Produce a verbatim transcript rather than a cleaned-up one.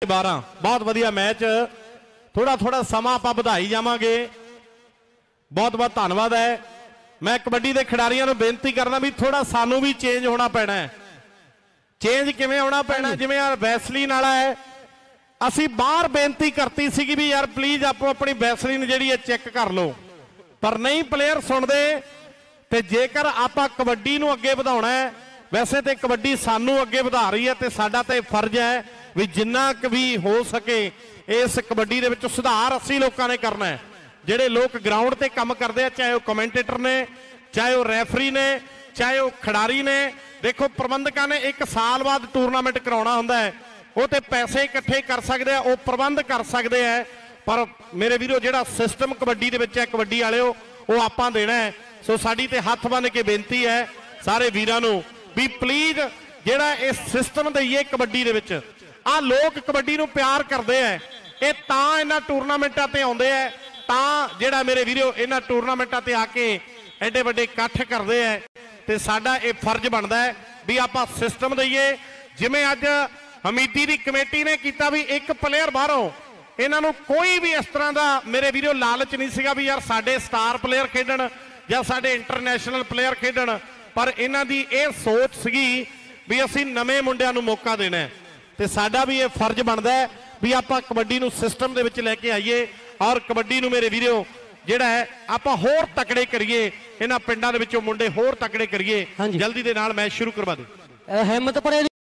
बारह बहुत वधिया मैच। थोड़ा थोड़ा समा आपां वधाई जावांगे। बहुत बहुत धन्नवाद है। मैं कबड्डी के खिडारियों को बेनती करना भी थोड़ा सानू भी चेंज होना पैना है। चेंज किवें होना पैना, जिवें यार वैसलीन वाला है, असी बाहर बेनती करती सी भी यार प्लीज आपो अपनी वैसलीन जिहड़ी है चेक कर लो, पर नहीं प्लेयर सुनते। ते जेकर आपां कबड्डी नूं अगे वधाउणा है, वैसे तो कबड्डी सानू अगे वधा रही है, तो साडा तो फर्ज है भी जिन्ना क भी हो सके इस कबड्डी दे विच सुधार असी लोगों ने करना है। जिहड़े लोग ग्राउंड ते काम करते हैं, चाहे वह कमेंटेटर ने, चाहे वह रैफरी ने, चाहे वह खिडारी ने। देखो प्रबंधकां ने एक साल बाद टूरनामेंट कराउणा हुंदा है, वो तो पैसे इकट्ठे कर सकते हैं, वो प्रबंध कर सकते हैं, पर मेरे वीरो जिहड़ा सिस्टम कबड्डी दे विच है कबड्डी वालिओ वो आपां देना है। सो साडी ते हत्थ बन के बेनती है सारे वीरां नूं भी प्लीज जिहड़ा इस सिस्टम दईए कबड्डी दे विच। आ लोग कबड्डी नूं प्यार करते हैं, ये तां इन्हां टूरनामेंटां ते आउंदे है, तां जिहड़ा मेरे वीरो इन्हां टूरनामेंटां ते आके एडे वड्डे इकट्ठ करते हैं। ते साडा ये फर्ज बनता है भी आपां सिस्टम दईए। जिवें अज हमीदी की कमेटी ने किया भी एक प्लेयर बाहरों, इन्हों कोई भी इस तरह का मेरे वीडियो लालच नहीं सीगा भी यार साडे स्टार प्लेयर खेडण या साडे इंटरनेशनल प्लेयर खेडण, पर इन्हां दी ये सोच सीगी भी असीं नवे मुंडियां नूं मौका देना है। ते साडा भी ये फर्ज बनता है भी आपां कबड्डी नूं सिस्टम दे विच लैके आईए और कबड्डी नूं मेरे वीडियो जिहड़ा है आपां होर तकड़े करिए, इन्हां पिंडां दे विचों मुंडे होर तकड़े करिए। जल्दी दे नाल मैच शुरू करवा दे। हिम्मत पड़े